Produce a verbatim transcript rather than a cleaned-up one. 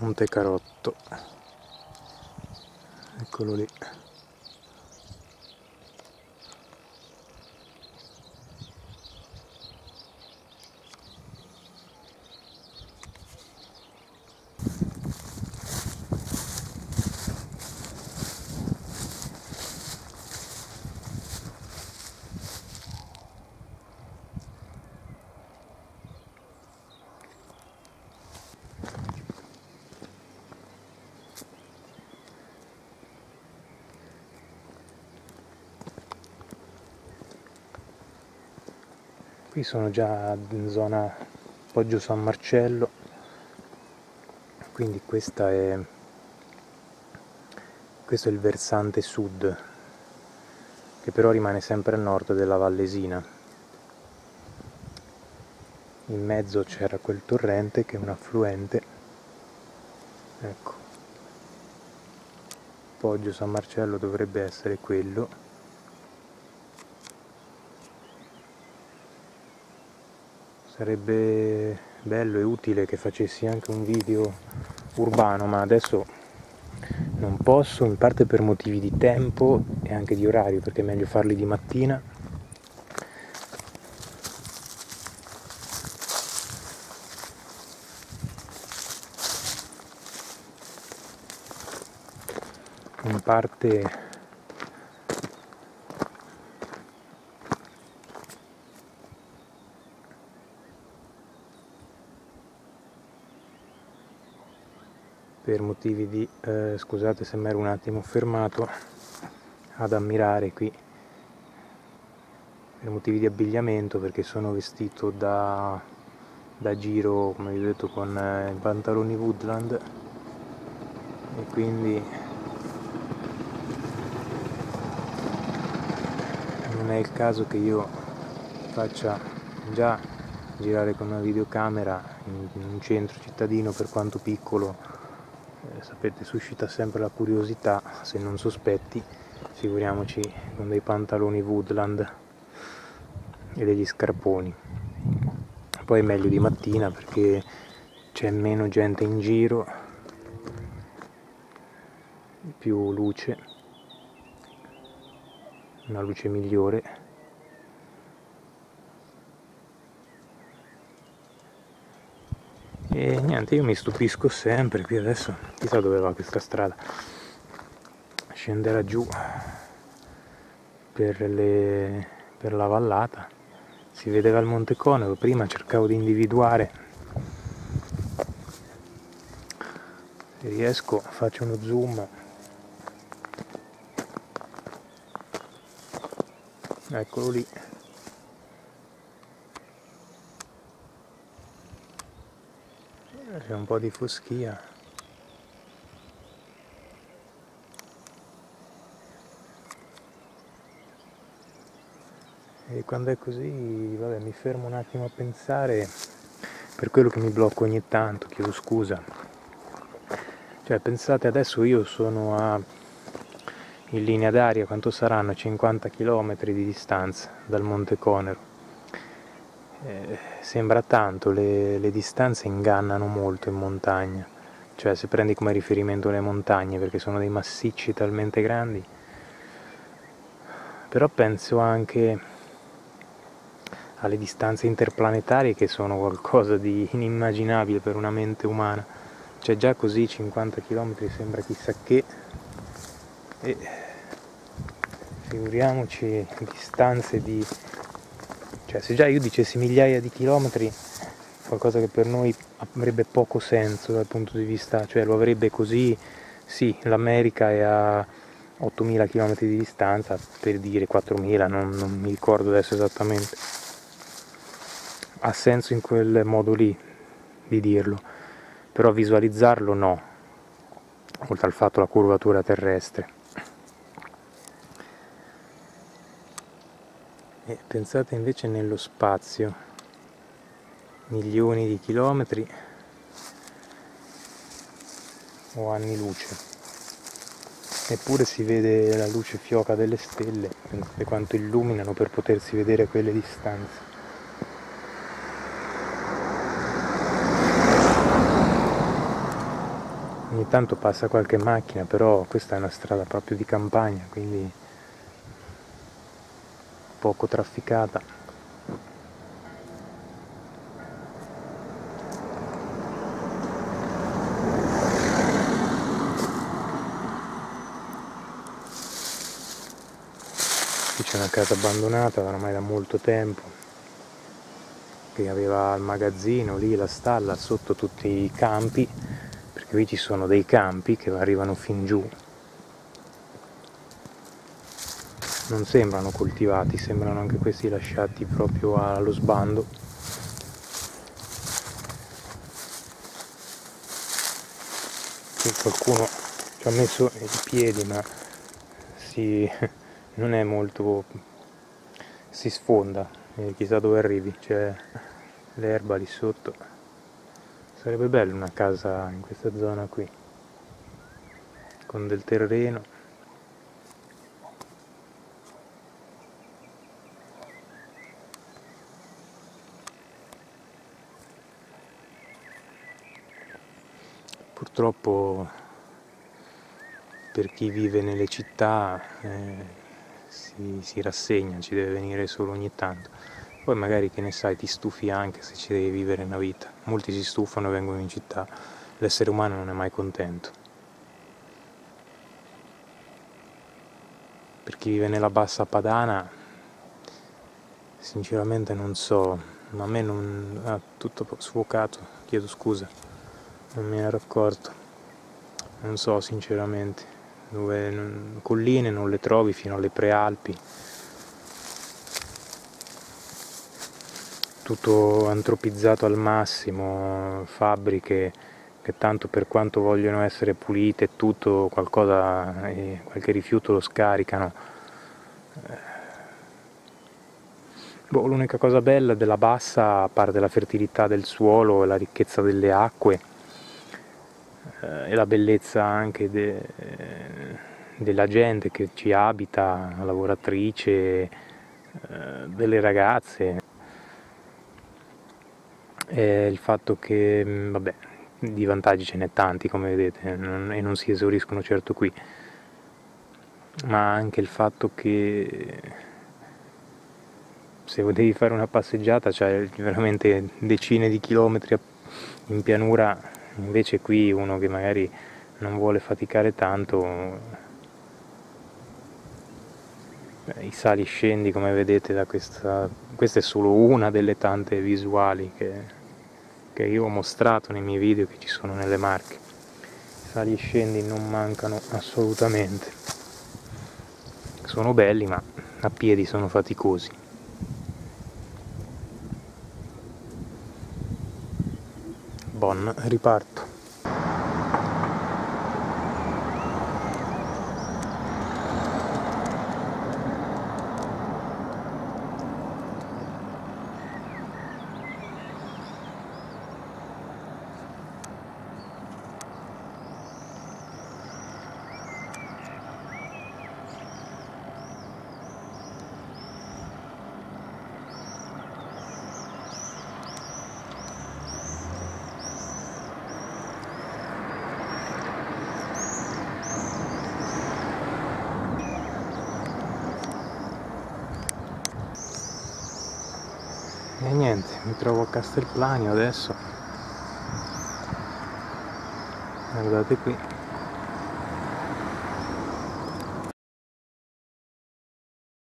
Montecarotto, eccolo lì. Qui sono già in zona Poggio San Marcello, quindi questa è, questo è il versante sud, che però rimane sempre a nord della Vallesina. In mezzo c'era quel torrente che è un affluente, ecco, Poggio San Marcello dovrebbe essere quello. Sarebbe bello e utile che facessi anche un video urbano, ma adesso non posso, in parte per motivi di tempo e anche di orario, perché è meglio farli di mattina. In parte per motivi di eh, scusate se mi ero un attimo fermato ad ammirare qui, per motivi di abbigliamento, perché sono vestito da, da giro, come vi ho detto, con eh, i pantaloni Woodland, e quindi non è il caso che io faccia già girare con una videocamera in, in un centro cittadino, per quanto piccolo. Eh, sapete, suscita sempre la curiosità, se non sospetti, figuriamoci con dei pantaloni Woodland e degli scarponi. Poi è meglio di mattina perché c'è meno gente in giro, più luce, una luce migliore. E niente, io mi stupisco sempre qui adesso, chissà dove va questa strada, scenderà giù per, le, per la vallata, si vedeva il Monte Conero, prima cercavo di individuare, se riesco faccio uno zoom, eccolo lì. C'è un po' di foschia. E quando è così, vabbè, mi fermo un attimo a pensare, per quello che mi blocco ogni tanto, chiedo scusa. Cioè, pensate, adesso io sono a, in linea d'aria, quanto saranno? cinquanta chilometri di distanza dal Monte Conero. Eh, sembra tanto, le, le distanze ingannano molto in montagna, cioè se prendi come riferimento le montagne, perché sono dei massicci talmente grandi. Però penso anche alle distanze interplanetarie, che sono qualcosa di inimmaginabile per una mente umana. Cioè già così cinquanta chilometri sembra chissà che, e figuriamoci distanze di... Cioè, se già io dicessi migliaia di chilometri, qualcosa che per noi avrebbe poco senso dal punto di vista, cioè lo avrebbe così, sì, l'America è a ottomila chilometri di distanza, per dire quattromila, non, non mi ricordo adesso esattamente, ha senso in quel modo lì di dirlo, però visualizzarlo no, oltre al fatto la curvatura terrestre. E pensate invece nello spazio, milioni di chilometri o anni luce, eppure si vede la luce fioca delle stelle, pensate quanto illuminano per potersi vedere a quelle distanze. ogni tanto passa qualche macchina, però questa è una strada proprio di campagna, quindi poco trafficata. Qui c'è una casa abbandonata oramai da molto tempo, che aveva il magazzino lì, la stalla, sotto tutti i campi, perché qui ci sono dei campi che arrivano fin giù. Non sembrano coltivati, sembrano anche questi lasciati proprio allo sbando. Qui qualcuno ci ha messo i piedi, ma si, non è molto, si sfonda, e chissà dove arrivi, c'è l'erba lì sotto. Sarebbe bello una casa in questa zona qui, con del terreno. Purtroppo per chi vive nelle città eh, si, si rassegna, ci deve venire solo ogni tanto. Poi magari, che ne sai, ti stufi anche se ci devi vivere una vita. Molti si stufano e vengono in città, l'essere umano non è mai contento. Per chi vive nella bassa padana, sinceramente non so, ma a me non... Ah, tutto sfocato, chiedo scusa, non me ne ero accorto. Non so sinceramente, dove non, colline non le trovi fino alle prealpi. Tutto antropizzato al massimo, fabbriche che tanto per quanto vogliono essere pulite, tutto qualcosa, eh, qualche rifiuto lo scaricano. Boh, l'unica cosa bella della bassa, a parte la fertilità del suolo e la ricchezza delle acque, eh, e la bellezza anche de, eh, della gente che ci abita, lavoratrice, eh, delle ragazze, e il fatto che, vabbè, di vantaggi ce n'è tanti, come vedete, non, e non si esauriscono certo qui, ma anche il fatto che se devi fare una passeggiata c'hai veramente decine di chilometri in pianura, invece qui uno che magari non vuole faticare tanto, i sali scendi, come vedete da questa, questa è solo una delle tante visuali che, che io ho mostrato nei miei video che ci sono nelle Marche. I sali e scendi non mancano assolutamente, sono belli ma a piedi sono faticosi. Bon, riparto. E niente, mi trovo a Castelplanio adesso, guardate qui.